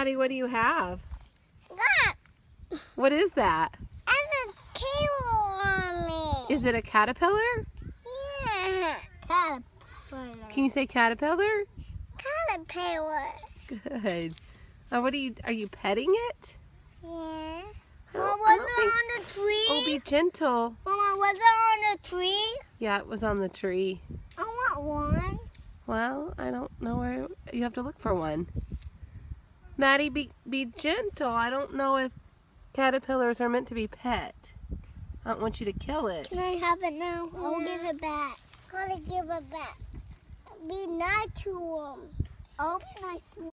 Maddie, what do you have? Look! What is that? I have a tail on me. Is it a caterpillar? Yeah. Caterpillar. Can you say caterpillar? Caterpillar. Good. What are you petting it? Yeah. I Mama, don't was think- it on the tree? Oh, be gentle. Mama, was it on the tree? Yeah, it was on the tree. I want one. Well, I don't know where. You have to look for one. Maddie, be gentle. I don't know if caterpillars are meant to be pet. I don't want you to kill it. Can I have it now? I'll give it back. Gotta give it back. Be nice to them. I'll be nice to them.